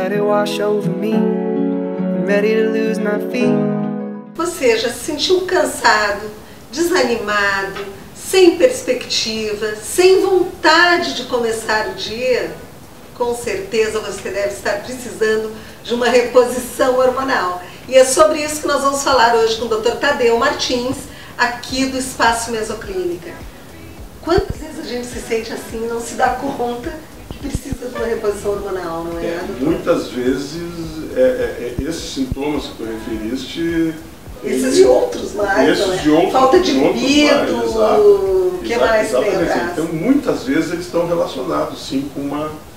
let it wash over me. I'm ready to lose my feet. Você já se sentiu cansado, desanimado, sem perspectiva, sem vontade de começar o dia? Com certeza você deve estar precisando de uma reposição hormonal. E é sobre isso que nós vamos falar hoje com o Dr. Tadeu Martins, aqui do Espaço Mesoclínica. Quantas vezes a gente se sente assim e não se dá conta que precisa de uma reposição hormonal, não é? Muitas vezes esses sintomas que tu referiste... Esses e outros mais, esses não é? e outros, falta de libido, o que mais tem atrás? Então, muitas vezes eles estão relacionados, sim, com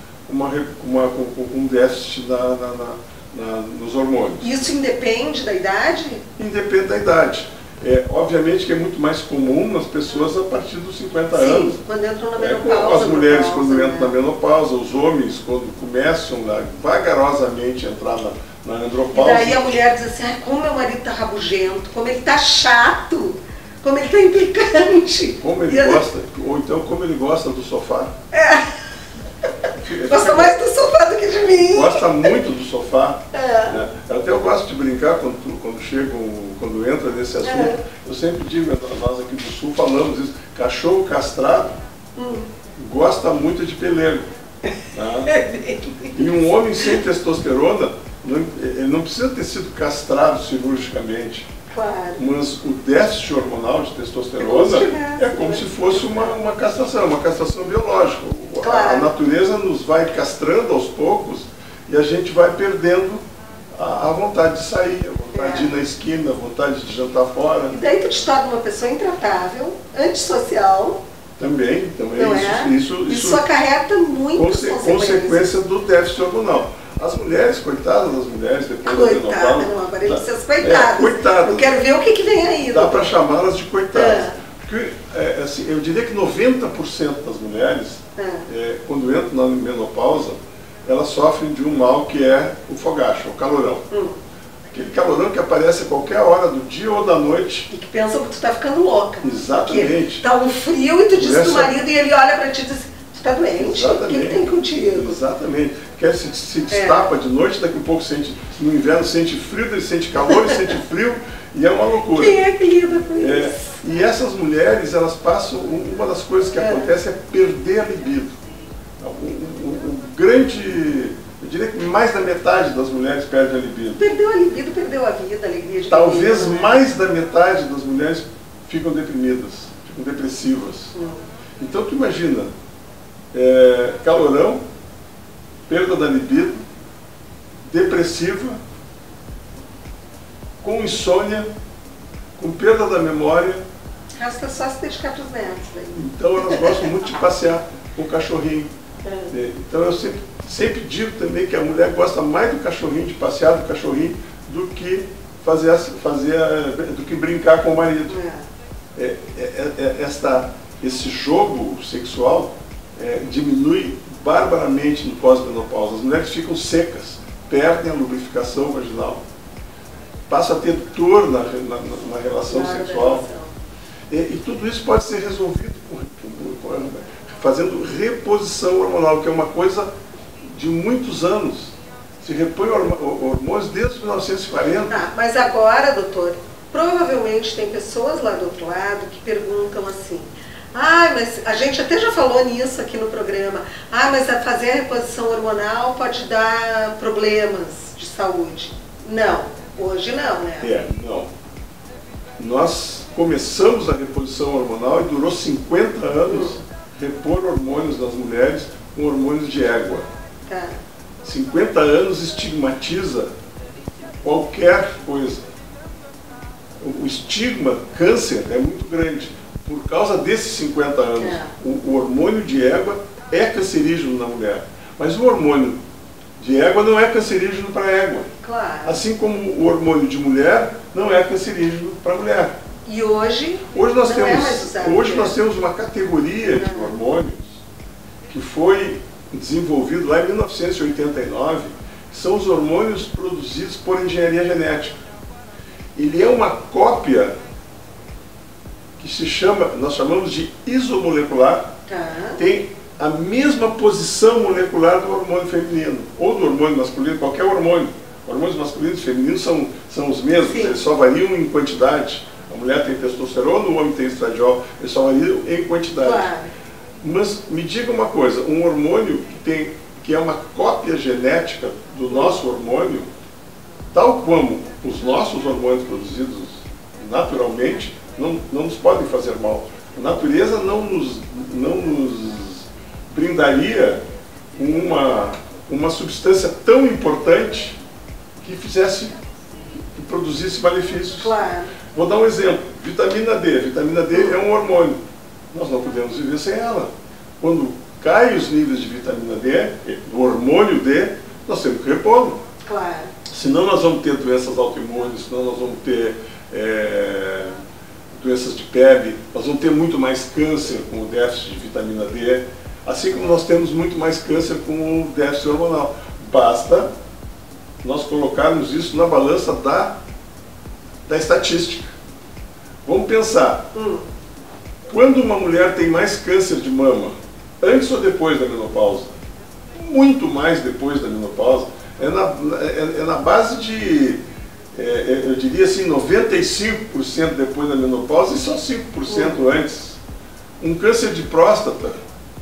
um déficit nos hormônios. Isso independe da idade? Independe da idade. Obviamente que é muito mais comum nas pessoas a partir dos 50 anos. Sim, quando entram na menopausa. As mulheres quando né? entram na menopausa, os homens quando começam vagarosamente a entrar na andropausa. E daí a mulher diz assim, como meu marido está rabugento, como ele está chato, como ele está implicante. Como ele gosta, ou então como ele gosta do sofá. Gosta mais do sofá do que de mim. Gosta muito do sofá. Né? Até eu gosto de brincar quando entra nesse assunto. Eu sempre digo, nós aqui do Sul falamos isso, cachorro castrado gosta muito de pelego. Tá? E um homem sem testosterona, ele não precisa ter sido castrado cirurgicamente. Claro. Mas o déficit hormonal de testosterona é como se fosse uma castração biológica. Claro. A natureza nos vai castrando aos poucos e a gente vai perdendo a vontade de sair, a vontade de ir na esquina, a vontade de jantar fora. E daí tu te torna uma pessoa intratável, antissocial. Também não isso acarreta muitas consequência do déficit hormonal. As mulheres, coitadas das mulheres, depois da menopausa... Não, agora ele disse as coitadas. Coitadas. Eu quero ver o que vem aí. Dá para chamá-las de coitadas. Porque, assim, eu diria que 90% das mulheres, quando entram na menopausa, elas sofrem de um mal que é o fogacho, o calorão. Aquele calorão que aparece a qualquer hora do dia ou da noite. E que pensam que tu está ficando louca. Exatamente. Está um frio e tu diz pro marido e ele olha para ti e diz, tu está doente? Exatamente. O que tem contigo? Exatamente. Quer se destapa de noite, daqui a pouco no inverno sente frio, ele sente calor, ele sente frio, e é uma loucura. Quem é que lida com isso? E essas mulheres, elas passam, uma das coisas que acontece é perder a libido. O grande, eu diria que mais da metade das mulheres perde a libido. Perdeu a libido, perdeu a vida, a alegria de Talvez mais da metade das mulheres ficam deprimidas, ficam depressivas. Então tu imagina, calorão, perda da libido, depressiva, com insônia, com perda da memória. Resta só se dedicar para os netos. Então elas gostam muito de passear com o cachorrinho. Então eu sempre digo também que a mulher gosta mais do cachorrinho, de passear do cachorrinho, do que do que brincar com o marido. Esse jogo sexual diminui barbaramente no pós-menopausa. As mulheres ficam secas, perdem a lubrificação vaginal, passam a ter dor na relação sexual. E tudo isso pode ser resolvido fazendo reposição hormonal, que é uma coisa de muitos anos. Se repõe hormônios desde 1940. Mas agora, doutor, provavelmente tem pessoas lá do outro lado que perguntam assim, mas a gente até já falou nisso aqui no programa, mas fazer a reposição hormonal pode dar problemas de saúde. Não, hoje não, né? Não. Nós começamos a reposição hormonal e durou 50 anos repor hormônios das mulheres com hormônios de égua. 50 anos estigmatiza qualquer coisa. O estigma, câncer, é muito grande. Por causa desses 50 anos, o hormônio de égua é cancerígeno na mulher. Mas o hormônio de égua não é cancerígeno para a égua. Claro. Assim como o hormônio de mulher não é cancerígeno para a mulher. E hoje nós temos uma categoria de hormônios que foi desenvolvido lá em 1989, que são os hormônios produzidos por engenharia genética. Ele é uma cópia que nós chamamos de isomolecular, tem a mesma posição molecular do hormônio feminino, ou do hormônio masculino, qualquer hormônio. Hormônios masculinos e femininos são os mesmos, Sim. eles só variam em quantidade. A mulher tem testosterona, o homem tem estradiol, eles só variam em quantidade. Claro. Mas me diga uma coisa, um hormônio que é uma cópia genética do nosso hormônio, tal como os nossos hormônios produzidos naturalmente, não nos podem fazer mal. A natureza não nos brindaria uma substância tão importante que produzisse malefícios. Claro. Vou dar um exemplo, vitamina D. Vitamina D é um hormônio. Nós não podemos viver sem ela. Quando caem os níveis de vitamina D, do hormônio D, nós temos que repor. Claro. Senão nós vamos ter doenças autoimunes, senão nós vamos ter doenças de pele, nós vamos ter muito mais câncer com o déficit de vitamina D, assim como nós temos muito mais câncer com o déficit hormonal. Basta nós colocarmos isso na balança da estatística. Vamos pensar, quando uma mulher tem mais câncer de mama, antes ou depois da menopausa? Muito mais depois da menopausa. É na base de, eu diria assim, 95% depois da menopausa e só 5% antes. Um câncer de próstata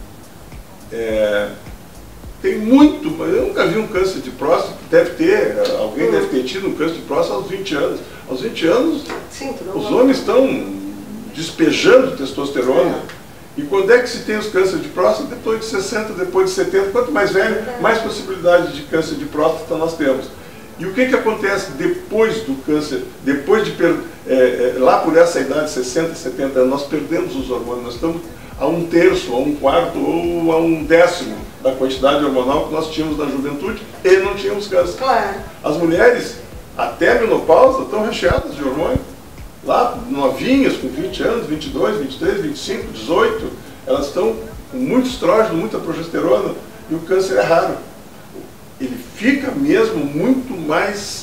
tem muito, eu nunca vi um câncer de próstata, alguém deve ter tido um câncer de próstata aos 20 anos. Aos 20 anos, Sim, os homens estão despejando testosterona. E quando é que se tem os cânceres de próstata? Depois de 60, depois de 70. Quanto mais velho, mais possibilidade de câncer de próstata nós temos. E o que acontece depois do câncer? Depois de lá por essa idade, 60, 70 anos, nós perdemos os hormônios. Nós estamos a 1/3, a 1/4 ou a 1/10 da quantidade hormonal que nós tínhamos na juventude e não tínhamos câncer. Claro. As mulheres, até a menopausa, estão recheadas de hormônio. Lá, novinhas, com 20 anos, 22, 23, 25, 18, elas estão com muito estrógeno, muita progesterona, e o câncer é raro. Ele fica mesmo muito mais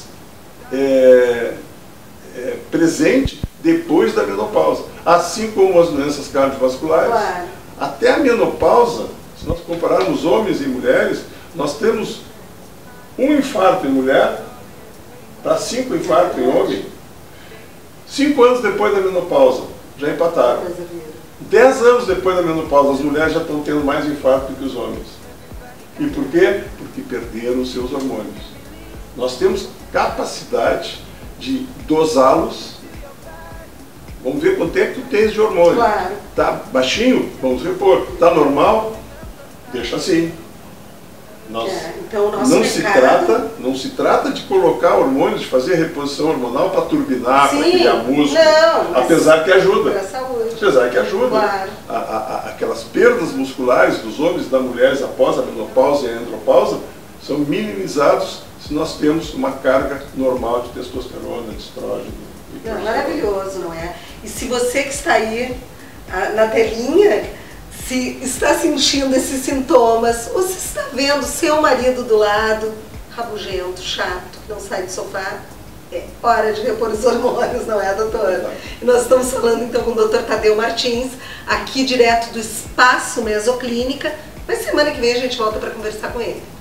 presente depois da menopausa. Assim como as doenças cardiovasculares. Claro. Até a menopausa, se nós compararmos homens e mulheres, nós temos um infarto em mulher para 5 infartos em homem. 5 anos depois da menopausa, já empataram. 10 anos depois da menopausa, as mulheres já estão tendo mais infarto do que os homens. E por quê? Porque perderam os seus hormônios. Nós temos capacidade de dosá-los. Vamos ver quanto é que tu tens de hormônio. Claro. Tá baixinho? Vamos repor. Tá normal? Deixa assim. Então, o nosso não se trata de colocar hormônios, de fazer reposição hormonal para turbinar, para criar músculo. Não, apesar que ajuda. Para a saúde. Apesar que ajuda. Claro. Aquelas perdas musculares dos homens e das mulheres após a menopausa e a andropausa são minimizados se nós temos uma carga normal de testosterona, de estrógeno. Não, maravilhoso, não é? E se você que está aí na telinha, se está sentindo esses sintomas, ou se está vendo seu marido do lado, rabugento, chato, que não sai do sofá, é hora de repor os hormônios, não é, doutora? E nós estamos falando então com o Dr. Tadeu Martins, aqui direto do Espaço Mesoclínica, mas semana que vem a gente volta para conversar com ele.